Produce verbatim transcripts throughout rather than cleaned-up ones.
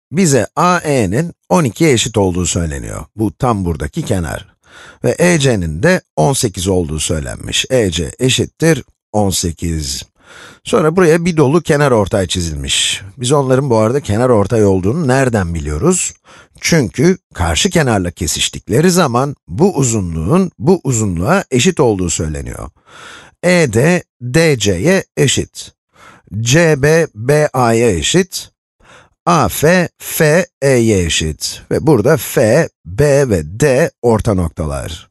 Bize A E'nin on ikiye eşit olduğu söyleniyor. Bu tam buradaki kenar. Ve E C'nin de on sekiz olduğu söylenmiş. E C eşittir on sekiz. Sonra buraya bir dolu kenarortay çizilmiş. Biz onların bu arada kenarortay olduğunu nereden biliyoruz? Çünkü karşı kenarla kesiştikleri zaman bu uzunluğun bu uzunluğa eşit olduğu söyleniyor. E D, D C'ye eşit. C B, B A'ya eşit. A F, F E'ye eşit. Ve burada F, B ve D orta noktalar.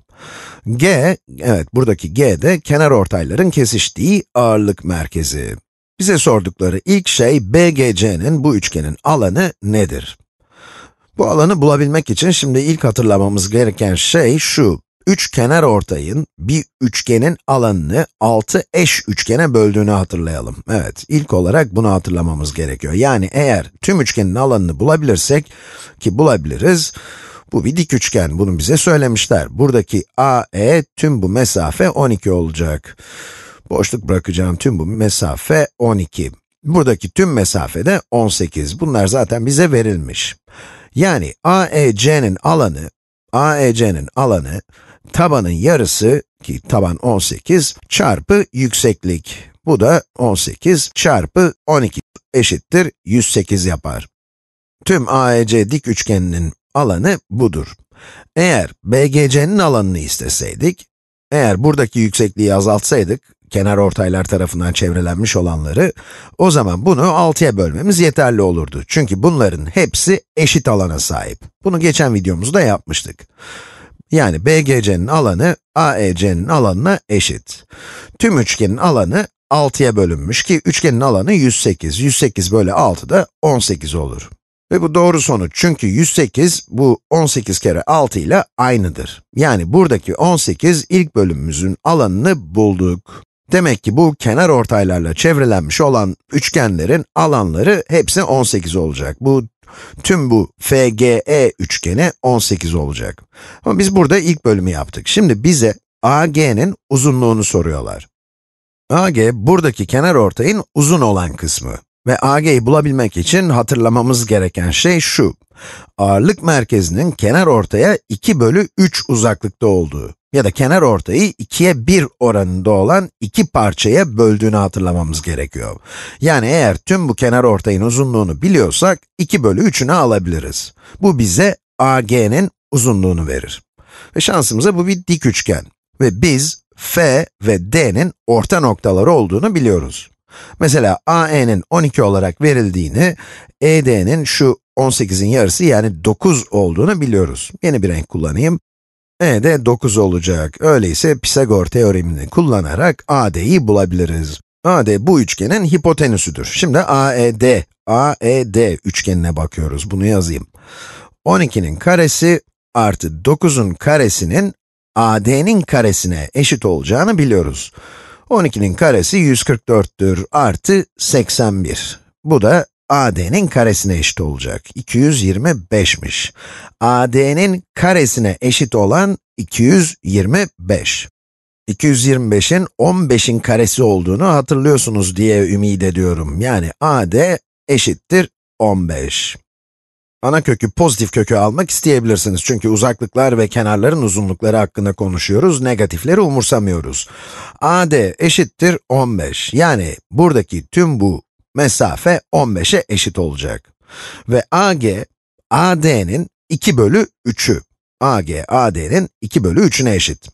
G, evet buradaki G de kenarortayların kesiştiği ağırlık merkezi. Bize sordukları ilk şey B G C'nin bu üçgenin alanı nedir? Bu alanı bulabilmek için şimdi ilk hatırlamamız gereken şey şu. Üç kenarortayın bir üçgenin alanını altı eş üçgene böldüğünü hatırlayalım. Evet, ilk olarak bunu hatırlamamız gerekiyor. Yani eğer tüm üçgenin alanını bulabilirsek, ki bulabiliriz, bu bir dik üçgen, bunu bize söylemişler. Buradaki A E tüm bu mesafe on iki olacak. Boşluk bırakacağım tüm bu mesafe on iki. Buradaki tüm mesafe de on sekiz. Bunlar zaten bize verilmiş. Yani A E C'nin alanı, A E C'nin alanı, tabanın yarısı, ki taban on sekiz, çarpı yükseklik. Bu da on sekiz çarpı on iki eşittir yüz sekiz yapar. Tüm A E C dik üçgeninin alanı budur. Eğer B G C'nin alanını isteseydik, eğer buradaki yüksekliği azaltsaydık, kenarortaylar tarafından çevrelenmiş olanları, o zaman bunu altıya bölmemiz yeterli olurdu. Çünkü bunların hepsi eşit alana sahip. Bunu geçen videomuzda yapmıştık. Yani B G C'nin alanı A E C'nin alanına eşit. Tüm üçgenin alanı altıya bölünmüş ki üçgenin alanı yüz sekiz. yüz sekiz bölü altı da on sekiz olur. Ve bu doğru sonuç çünkü yüz sekiz bu on sekiz kere altı ile aynıdır. Yani buradaki on sekiz ilk bölümümüzün alanını bulduk. Demek ki bu kenarortaylarla çevrelenmiş olan üçgenlerin alanları hepsi on sekiz olacak. Bu tüm bu F G E üçgeni on sekiz olacak. Ama biz burada ilk bölümü yaptık. Şimdi bize A G'nin uzunluğunu soruyorlar. A G buradaki kenarortayın uzun olan kısmı. Ve A G'yi bulabilmek için hatırlamamız gereken şey şu. Ağırlık merkezinin kenarortaya iki bölü üç uzaklıkta olduğu ya da kenarortayı ikiye bir oranında olan iki parçaya böldüğünü hatırlamamız gerekiyor. Yani eğer tüm bu kenarortayın uzunluğunu biliyorsak, iki bölü üçünü alabiliriz. Bu bize A G'nin uzunluğunu verir. Ve şansımıza bu bir dik üçgen. Ve biz F ve D'nin orta noktaları olduğunu biliyoruz. Mesela A E'nin on iki olarak verildiğini, E D'nin şu on sekizin yarısı yani dokuz olduğunu biliyoruz. Yeni bir renk kullanayım. E de dokuz olacak. Öyleyse Pisagor teoremini kullanarak A D'yi bulabiliriz. A D bu üçgenin hipotenüsüdür. Şimdi A E D, A E D üçgenine bakıyoruz. Bunu yazayım. on ikinin karesi artı dokuzun karesinin A D'nin karesine eşit olacağını biliyoruz. on ikinin karesi yüz kırk dörttür artı seksen bir. Bu da A D'nin karesine eşit olacak. iki yüz yirmi beşmiş. A D'nin karesine eşit olan iki yüz yirmi beş. iki yüz yirmi beşin on beşin karesi olduğunu hatırlıyorsunuz diye ümit ediyorum. Yani A D eşittir on beş. Ana kökü pozitif kökü almak isteyebilirsiniz. Çünkü uzaklıklar ve kenarların uzunlukları hakkında konuşuyoruz, negatifleri umursamıyoruz. A D eşittir on beş. Yani buradaki tüm bu mesafe on beşe eşit olacak. Ve A G, A D'nin iki bölü üçü. A G, A D'nin iki bölü üçüne eşit.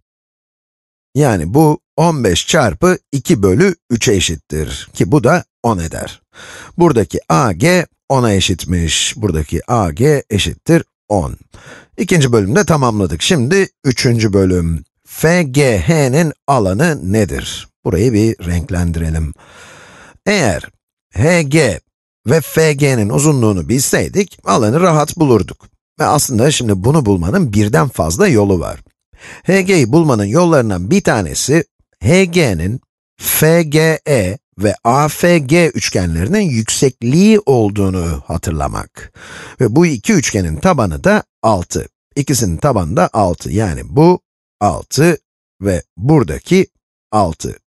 Yani bu on beş çarpı iki bölü üçe eşittir. Ki bu da on eder. Buradaki A G, on'a eşitmiş. Buradaki A G eşittir on. İkinci bölümde tamamladık. Şimdi üçüncü bölüm. F G H'nin alanı nedir? Burayı bir renklendirelim. Eğer H G ve F G'nin uzunluğunu bilseydik, alanı rahat bulurduk. Ve aslında şimdi bunu bulmanın birden fazla yolu var. H G'yi bulmanın yollarından bir tanesi, H G'nin F G E ve A F G üçgenlerinin yüksekliği olduğunu hatırlamak. Ve bu iki üçgenin tabanı da altı. İkisinin tabanı da altı. Yani bu altı ve buradaki altı.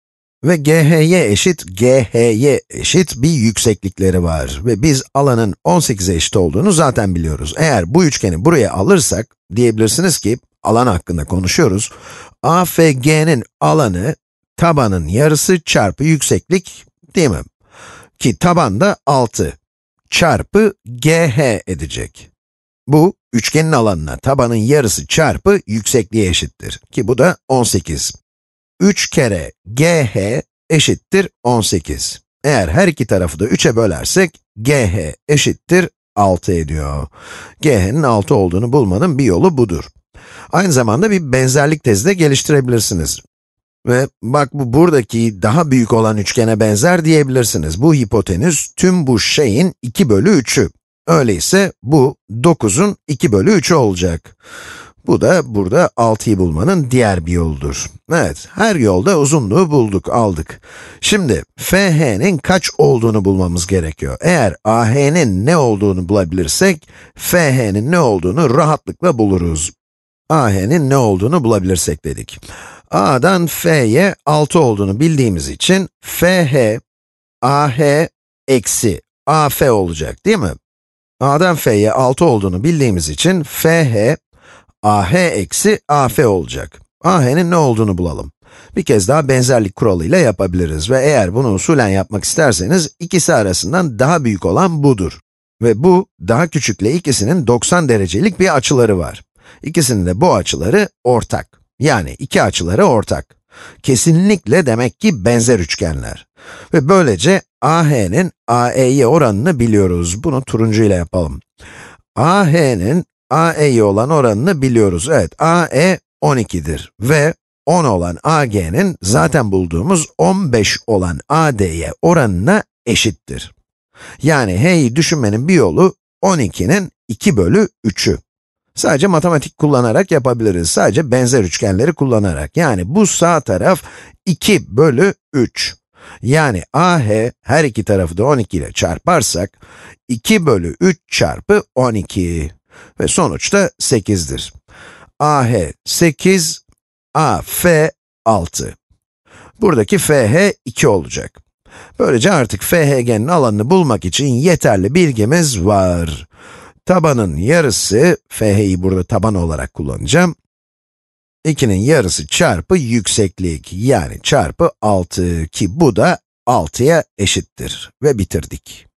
Ve G H Y eşit, G H Y eşit bir yükseklikleri var. Ve biz alanın on sekize eşit olduğunu zaten biliyoruz. Eğer bu üçgeni buraya alırsak, diyebilirsiniz ki, alan hakkında konuşuyoruz. A F G'nin alanı, tabanın yarısı çarpı yükseklik, değil mi? Ki taban da altı çarpı G H edecek. Bu, üçgenin alanına tabanın yarısı çarpı yüksekliğe eşittir. Ki bu da on sekiz. üç kere G H eşittir on sekiz. Eğer her iki tarafı da üçe bölersek, G H eşittir altı ediyor. G H'nin altı olduğunu bulmanın bir yolu budur. Aynı zamanda bir benzerlik tezi de geliştirebilirsiniz. Ve bak bu buradaki daha büyük olan üçgene benzer diyebilirsiniz. Bu hipotenüs tüm bu şeyin iki bölü üçü. Öyleyse bu dokuzun iki bölü üçü olacak. Bu da burada altıyı bulmanın diğer bir yoludur. Evet, her yolda uzunluğu bulduk, aldık. Şimdi, F H'nin kaç olduğunu bulmamız gerekiyor. Eğer A H'nin ne olduğunu bulabilirsek, F H'nin ne olduğunu rahatlıkla buluruz. A H'nin ne olduğunu bulabilirsek dedik. A'dan F'ye altı olduğunu bildiğimiz için, F H, A H eksi A F olacak, değil mi? A'dan F'ye altı olduğunu bildiğimiz için, F H, A H eksi A F olacak. A H'nin ne olduğunu bulalım. Bir kez daha benzerlik kuralıyla yapabiliriz ve eğer bunu usulen yapmak isterseniz, ikisi arasından daha büyük olan budur. Ve bu, daha küçükle ikisinin doksan derecelik bir açıları var. İkisinin de bu açıları ortak. Yani iki açıları ortak. Kesinlikle demek ki benzer üçgenler. Ve böylece A H'nin A E'ye oranını biliyoruz. Bunu turuncu ile yapalım. A H'nin A E'ye olan oranını biliyoruz. Evet, A E on iki'dir ve on olan A G'nin zaten bulduğumuz on beş olan A D'ye oranına eşittir. Yani H'yi düşünmenin bir yolu on iki'nin iki bölü üçü. Sadece matematik kullanarak yapabiliriz. Sadece benzer üçgenleri kullanarak. Yani bu sağ taraf iki bölü üç. Yani A H, her iki tarafı da on iki ile çarparsak, iki bölü üç çarpı on iki. Ve sonuçta sekiz'dir. A H sekiz, A F altı. Buradaki F H iki olacak. Böylece artık F H G'nin alanını bulmak için yeterli bilgimiz var. Tabanın yarısı, F H'yi burada taban olarak kullanacağım. iki'nin yarısı çarpı yükseklik, yani çarpı altı ki bu da altı'ya eşittir. Ve bitirdik.